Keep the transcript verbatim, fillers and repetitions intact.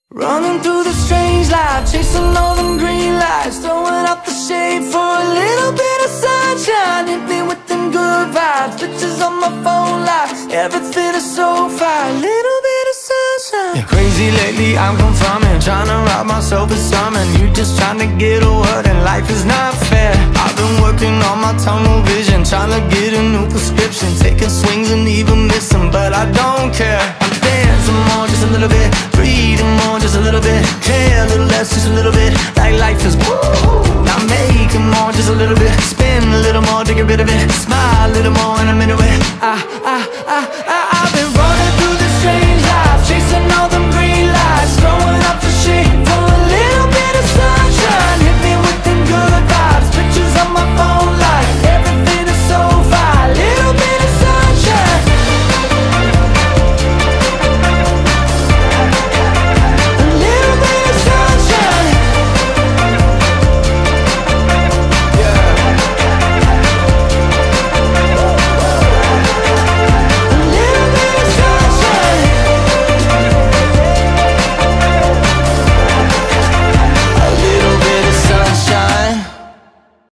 Running through the strange life, chasing all them green lights, throwing out the shade for a little bit of sunshine. Hit me with them good vibes, pictures on my phone lights, everything is so fine, little bit of sunshine. Yeah, crazy lately, I'm confirming, trying to rob myself of something. You just trying to get a word and life is not fair. I've been working on my tunnel vision, trying to get a new prescription, taking swings and even missing, but I don't care. I'm dancing more, just a little bit, breathing more, just a little bit, care a little less, just a little bit, like life is woo. Now making more, just a little bit, spin a little more to get rid of it, smile a little more and I'm into it. I, I, I, I